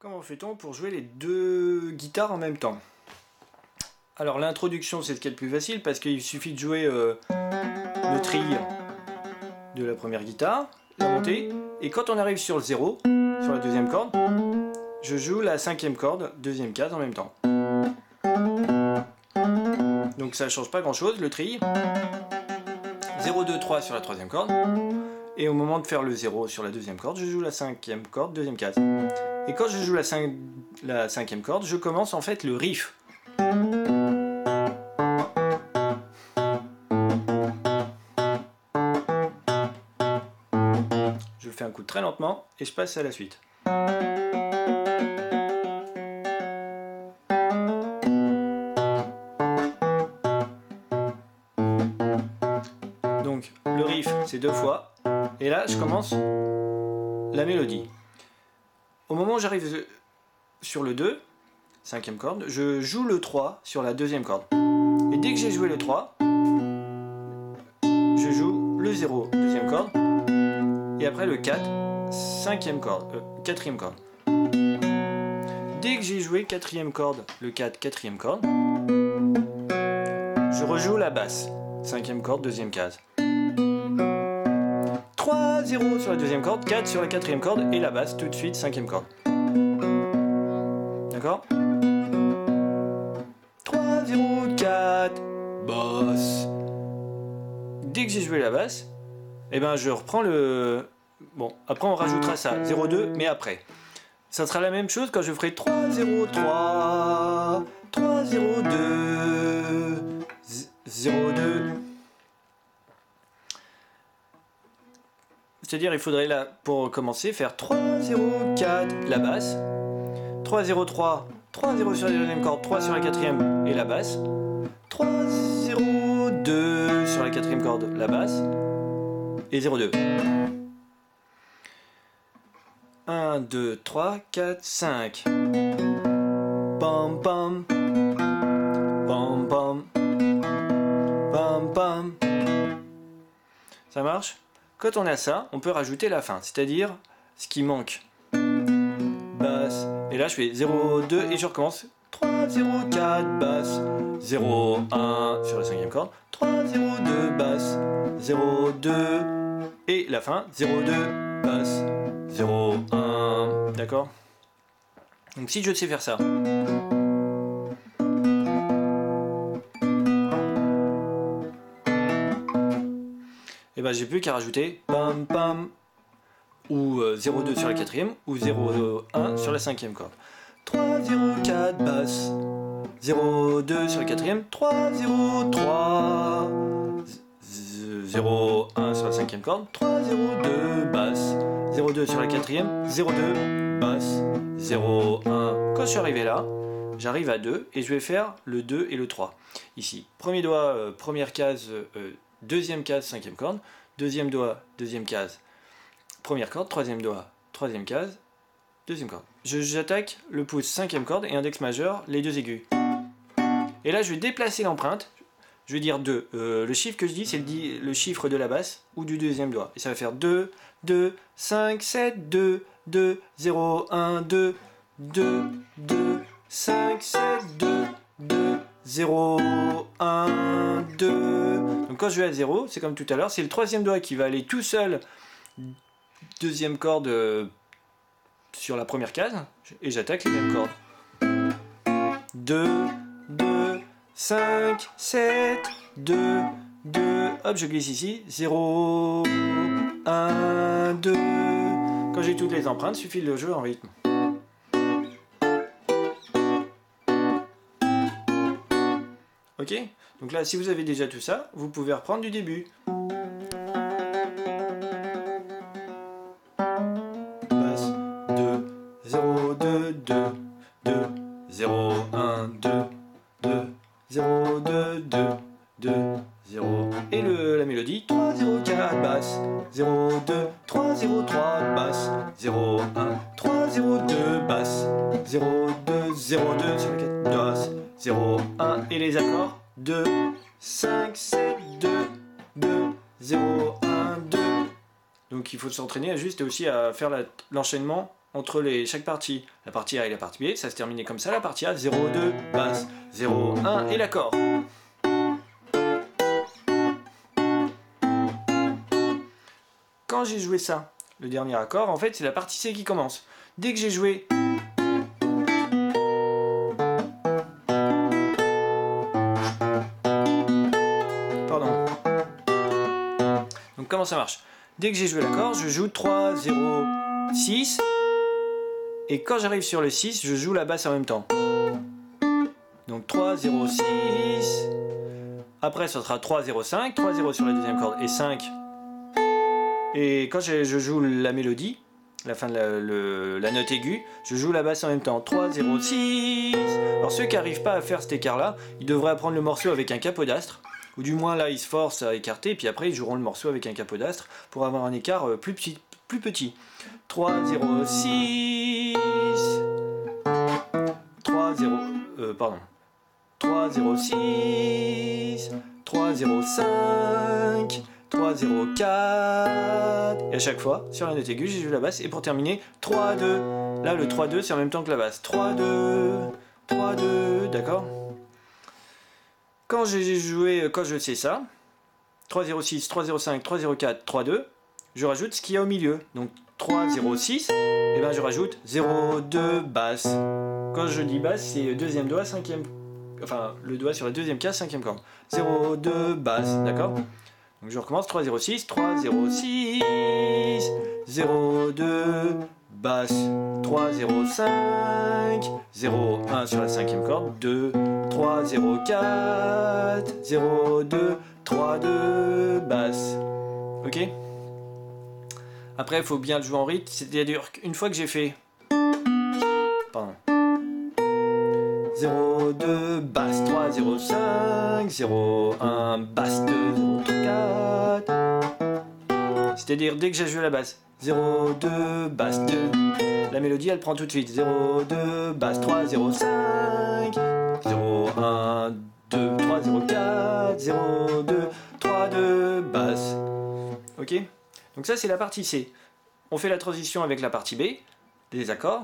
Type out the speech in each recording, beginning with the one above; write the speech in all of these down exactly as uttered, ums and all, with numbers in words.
Comment fait-on pour jouer les deux guitares en même temps? Alors l'introduction c'est ce qui est le plus facile parce qu'il suffit de jouer euh, le trill de la première guitare, la montée, et quand on arrive sur le zéro, sur la deuxième corde, je joue la cinquième corde, deuxième case en même temps. Donc ça ne change pas grand chose, le trill. zéro, deux, trois sur la troisième corde. Et au moment de faire le zéro sur la deuxième corde, je joue la cinquième corde, deuxième case. Et quand je joue la, cinq, la cinquième corde, je commence en fait le riff. Je fais un coup très lentement et je passe à la suite. Donc le riff c'est deux fois et là je commence la mélodie. Au moment où j'arrive sur le deux, cinquième corde, je joue le trois sur la deuxième corde. Et dès que j'ai joué le trois, je joue le zéro, deuxième corde, et après le quatre, cinquième corde, euh, quatrième corde. Dès que j'ai joué quatrième corde, le quatre, quatrième corde, je rejoue la basse, cinquième corde, deuxième case. trois, zéro sur la deuxième corde, quatre sur la quatrième corde, et la basse tout de suite, cinquième corde. D'accord? trois, zéro, quatre, basse. Dès que j'ai joué la basse, et eh ben je reprends le... Bon, après on rajoutera ça, zéro, deux, mais après. Ça sera la même chose quand je ferai trois, zéro, trois, trois, zéro, deux, zéro, deux. C'est-à-dire il faudrait là, pour commencer, faire trois, zéro, quatre, la basse, trois, zéro, trois, trois, zéro sur la deuxième corde, trois sur la quatrième et la basse, trois, zéro, deux sur la quatrième corde, la basse, et zéro, deux. un, deux, trois, quatre, cinq. Pam pam. Pam pam. Pam pam. Ça marche? Quand on a ça, on peut rajouter la fin, c'est-à-dire ce qui manque. Basse. Et là je fais zéro, deux et je recommence. trois, zéro, quatre, basse. zéro, un sur la cinquième corde. trois, zéro, deux, basse. zéro, deux. Et la fin, zéro, deux, basse. zéro, un. D'accord? Donc si je sais faire ça. Et ben j'ai plus qu'à rajouter pam pam ou euh, zéro, deux sur la quatrième ou zéro, un sur la cinquième corde. trois, zéro, quatre, basse. zéro, deux sur la quatrième. trois, zéro, trois. zéro, un sur la cinquième corde. trois, zéro, deux, basse. zéro, deux sur la quatrième. zéro, deux, basse. zéro, un. Quand je suis arrivé là, j'arrive à deux et je vais faire le deux et le trois. Ici, premier doigt, euh, première case, euh, deuxième case, cinquième corde. Deuxième doigt, deuxième case, première corde. Troisième doigt, troisième case, deuxième corde. J'attaque le pouce, cinquième corde et index majeur, les deux aigus. Et là, je vais déplacer l'empreinte. Je vais dire deux. Euh, le chiffre que je dis, c'est le, le chiffre de la basse ou du deuxième doigt. Et ça va faire deux, deux, cinq, sept, deux, deux, zéro, un, deux, deux, deux, cinq, sept, deux, deux, zéro, un, deux. Donc quand je vais à zéro, c'est comme tout à l'heure, c'est le troisième doigt qui va aller tout seul, deuxième corde euh, sur la première case, et j'attaque les mêmes cordes. deux, deux, cinq, sept, deux, deux, hop, je glisse ici, zéro, un, deux. Quand j'ai toutes les empreintes, il suffit de le jouer en rythme. Ok? Donc là, si vous avez déjà tout ça, vous pouvez reprendre du début. Basse, deux, zéro, deux, deux, deux, zéro, un, deux, deux, zéro, deux, deux, deux, zéro. Et le, la mélodie, trois, zéro, quatre, basse, zéro, deux, trois, zéro, trois, basse, zéro, un, trois, zéro, deux, basse, zéro, deux, zéro, deux sur la quatre, basse, zéro, un. Et les accords, deux, cinq, sept, deux, deux, zéro, un, deux, Donc il faut s'entraîner juste aussi à faire l'enchaînement entre les, chaque partie. La partie A et la partie B, ça se terminait comme ça, la partie A, zéro, deux, basse, zéro, un et l'accord. Quand j'ai joué ça, le dernier accord, en fait c'est la partie C qui commence. Dès que j'ai joué Pardon. Donc comment ça marche? Dès que j'ai joué l'accord, je joue trois, zéro, six. Et quand j'arrive sur le six, je joue la basse en même temps. Donc trois, zéro, six. Après, ça sera trois, zéro, cinq. trois, zéro sur la deuxième corde et cinq. Et quand je, je joue la mélodie, la fin de la, le, la note aiguë, je joue la basse en même temps. trois, zéro, six. Alors ceux qui n'arrivent pas à faire cet écart-là, ils devraient apprendre le morceau avec un capodastre. Ou du moins là, ils se forcent à écarter, puis après ils joueront le morceau avec un capodastre pour avoir un écart plus petit. Plus petit. trois, zéro, six. trois, zéro, euh, pardon. trois, zéro, six. trois, zéro, cinq. trois, zéro, quatre. Et à chaque fois, sur la note aiguë, j'ai joué la basse. Et pour terminer, trois, deux. Là, le trois, deux, c'est en même temps que la basse. trois, deux. trois, deux. D'accord ? Quand j'ai joué, quand je sais ça, trois, zéro, six, trois, zéro, cinq, trois, zéro, quatre, trois, deux, je rajoute ce qu'il y a au milieu. Donc trois, zéro, six, et ben je rajoute zéro, deux, basse. Quand je dis basse, c'est deuxième doigt, cinquième, enfin le doigt sur la deuxième case, cinquième corde. zéro, deux, basse, d'accord ? Donc je recommence, trois, zéro, six, trois, zéro, six, zéro, deux, basse, trois, zéro, cinq, zéro, un sur la cinquième corde, deux, trois, zéro, quatre, zéro, deux, trois, deux, basse. Ok ? Après, il faut bien le jouer en rythme, c'est-à-dire qu'une fois que j'ai fait... Pardon. zéro, deux, basse, trois, zéro, cinq, zéro, un, basse, deux, zéro, quatre. C'est-à-dire dès que j'ai joué la basse, zéro, deux, basse, deux. La mélodie, elle prend tout de suite. zéro, deux, basse, trois, zéro, cinq, zéro, un, deux, trois, zéro, quatre, zéro, deux, trois, deux, basse. Ok ? Donc ça, c'est la partie C. On fait la transition avec la partie B, des accords.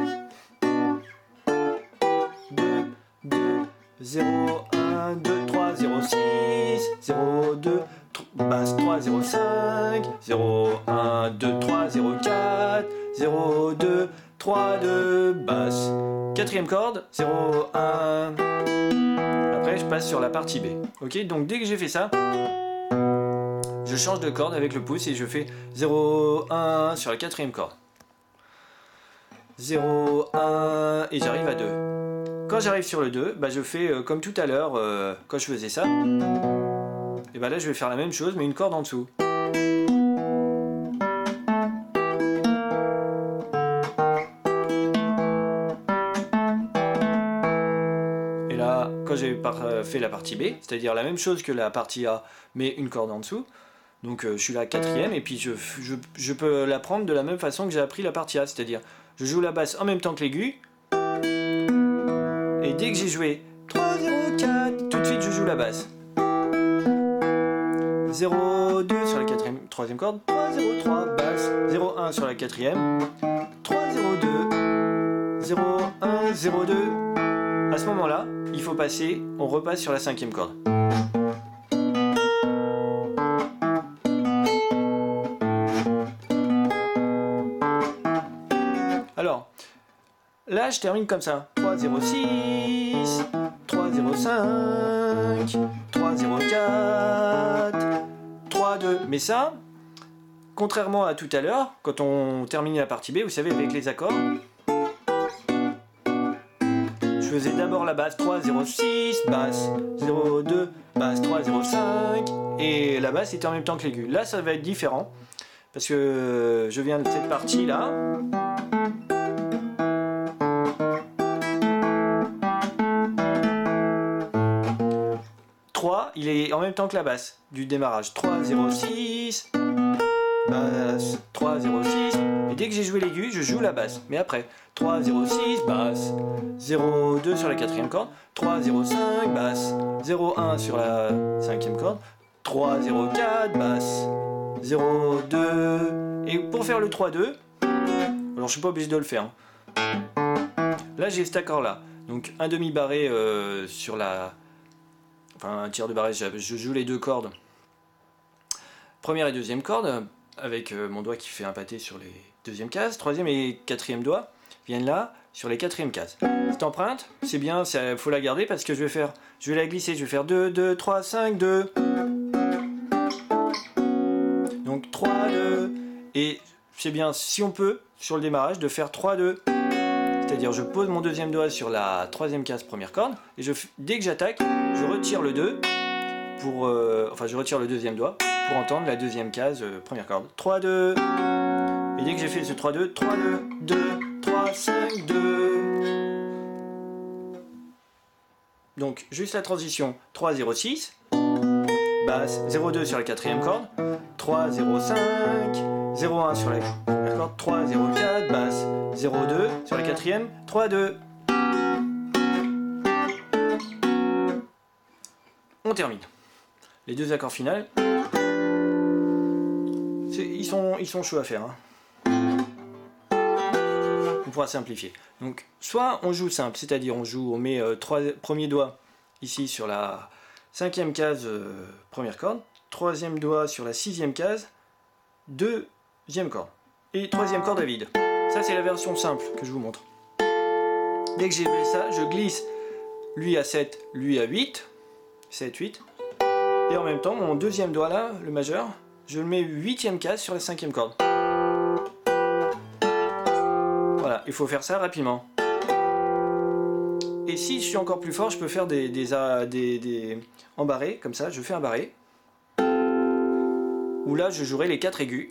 deux, deux, zéro, un, deux, trois, zéro, six, zéro, deux, basse, trois, zéro, cinq, zéro, un, deux, trois, zéro, quatre, zéro, deux, trois, deux, basse. Quatrième corde, zéro, un. Après, je passe sur la partie B. Ok, donc dès que j'ai fait ça, je change de corde avec le pouce et je fais zéro, un sur la quatrième corde. zéro, un et j'arrive à deux. Quand j'arrive sur le deux, bah je fais euh, comme tout à l'heure euh, quand je faisais ça. Et bah là je vais faire la même chose mais une corde en dessous. Et là, quand j'ai fait la partie B, c'est-à-dire la même chose que la partie A mais une corde en dessous, donc euh, je suis la quatrième et puis je, je, je peux la prendre de la même façon que j'ai appris la partie A, c'est-à-dire je joue la basse en même temps que l'aigu et dès que j'ai joué trois, zéro, quatre, tout de suite je joue la basse. zéro, deux sur la quatrième, troisième corde, trois, zéro, trois, basse, zéro, un sur la quatrième, trois, zéro, deux, zéro, un, zéro, deux. À ce moment-là, il faut passer, on repasse sur la cinquième corde. Alors, là je termine comme ça. trois, zéro, six, trois, zéro, cinq, trois, zéro, quatre, trois, deux. Mais ça, contrairement à tout à l'heure, quand on terminait la partie B, vous savez, avec les accords, je faisais d'abord la basse trois, zéro, six, basse, zéro, deux, basse, trois, zéro, cinq, et la basse était en même temps que l'aigu. Là, ça va être différent, parce que je viens de cette partie-là. trois, il est en même temps que la basse du démarrage. trois, zéro, six, basse, trois, zéro, six. Et dès que j'ai joué l'aigu, je joue la basse. Mais après, trois, zéro, six, basse, zéro, deux sur la quatrième corde, trois, zéro, cinq, basse, zéro, un sur la cinquième corde, trois, zéro, quatre, basse, zéro, deux. Et pour faire le trois, deux, alors je suis pas obligé de le faire. Hein. Là j'ai cet accord là. Donc un demi barré euh, sur la... Enfin un tiers de barré, je joue les deux cordes. Première et deuxième corde, avec euh, mon doigt qui fait un pâté sur les deuxièmes cases. Troisième et quatrième doigt viennent là, sur les quatrièmes cases. Cette empreinte, c'est bien, il faut la garder parce que je vais faire, je vais la glisser, je vais faire deux, deux, trois, cinq, deux. Donc trois, deux. Et c'est bien, si on peut, sur le démarrage, de faire trois, deux. C'est-à-dire, je pose mon deuxième doigt sur la troisième case, première corde, et je, dès que j'attaque, je retire le deux, pour, euh, enfin, je retire le deuxième doigt pour entendre la deuxième case, euh, première corde. trois, deux. Et dès que j'ai fait ce trois, deux, trois, deux, deux, trois, cinq, deux. Donc, juste la transition trois, zéro, six, basse, zéro, deux sur la quatrième corde, trois, zéro, cinq, zéro, un sur la première corde, trois, zéro, quatre, basse, zéro, deux sur la quatrième, trois, deux. On termine. Les deux accords finaux, ils sont, ils sont chauds à faire. Hein. On pourra simplifier. Donc, soit on joue simple, c'est-à-dire on joue, on met euh, trois premiers doigts ici sur la cinquième case, euh, première corde, troisième doigt sur la sixième case, deuxième corde, et troisième corde à vide. Ça, c'est la version simple que je vous montre. Dès que j'ai fait ça, je glisse lui à sept, lui à huit, sept, huit, et en même temps, mon deuxième doigt là, le majeur, je le mets huitième case sur la cinquième corde. Voilà, il faut faire ça rapidement. Et si je suis encore plus fort, je peux faire des, des, des, des en barré, comme ça, je fais un barré. Où là, je jouerai les quatre aigus.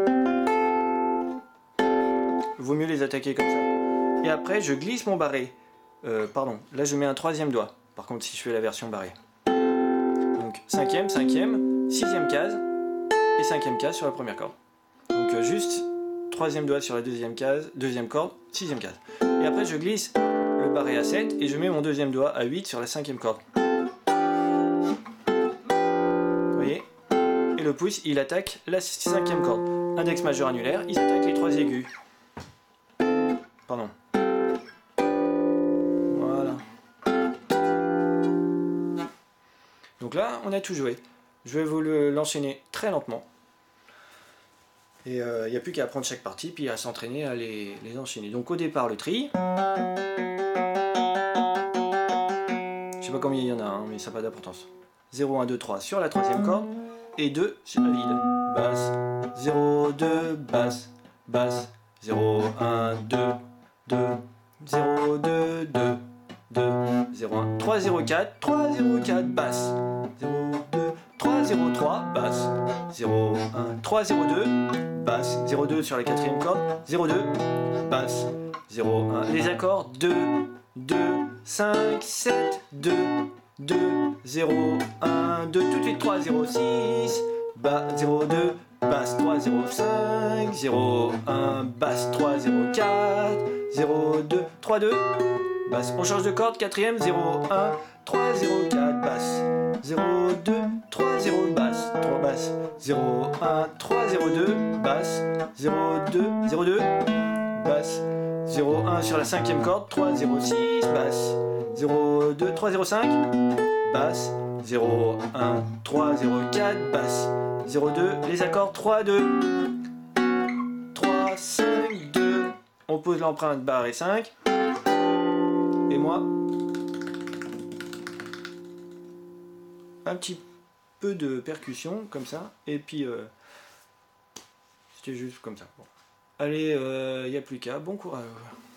Vaut mieux les attaquer comme ça. Et après, je glisse mon barré. Euh, pardon, là je mets un troisième doigt. Par contre, si je fais la version barrée. Donc, cinquième, cinquième, sixième case et cinquième case sur la première corde. Donc, euh, juste troisième doigt sur la deuxième case, deuxième corde, sixième case. Et après, je glisse le barré à sept et je mets mon deuxième doigt à huit sur la cinquième corde. Vous voyez? Et le pouce, il attaque la cinquième corde. Index majeur annulaire, il attaque les trois aigus. Pardon. Voilà. Donc là, on a tout joué. Je vais vous l'enchaîner très lentement. Et il euh, n'y a plus qu'à apprendre chaque partie, puis à s'entraîner à les, les enchaîner. Donc au départ, le tri. Je sais pas combien il y en a, hein, mais ça n'a pas d'importance. zéro, un, deux, trois sur la troisième corde. Et deux sur la vide. Basse. zéro, deux, basse. Basse. zéro, un, deux. deux, zéro, deux, deux, deux, zéro, un, trois, zéro, quatre, trois, zéro, quatre, basse, zéro, deux, trois, zéro, trois, basse, zéro, un, trois, zéro, deux, basse, zéro, deux sur la quatrième corde, zéro, deux, basse, zéro, un, les accords, deux, deux, cinq, sept, deux, deux, zéro, un, deux, tout de suite, trois, zéro, six, bas, zéro, deux, basse, trois, zéro, cinq, zéro, un, basse, trois, zéro, quatre, zéro, deux, trois, deux, basse, on change de corde, quatrième, zéro, un, trois, zéro, quatre, basse, zéro, deux, trois, zéro, basse, trois, basse, zéro, un, trois, zéro, deux, basse, zéro, deux, zéro, deux, basse, zéro, un sur la cinquième corde, trois, zéro, six, basse, zéro, deux, trois, zéro, cinq, basse, zéro, un, trois, zéro, quatre, basse, zéro, deux, les accords, trois, deux, trois, cinq, deux, on pose l'empreinte barré cinq, et moi, un petit peu de percussion, comme ça, et puis, euh, c'était juste comme ça. Bon. Allez, il euh, n'y a plus qu'à, bon courage.